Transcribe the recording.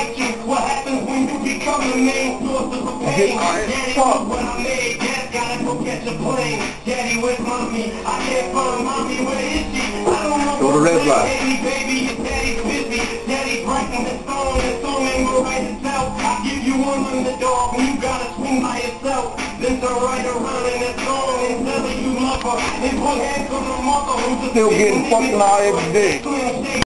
like you. What happens when you become the main source of pain? Daddy was what I made. Dad gotta go catch a plane. Daddy, where's mommy? I can't find mommy. Where is she? I don't know. Go to red light. Baby, your daddy's busy. Daddy's writing the song. The song ain't gonna write itself. I give you one underdog and you gotta swing by yourself. Then to ride around in that song and tell her you love her. And put hands on the mother who's Still getting fucked out every day.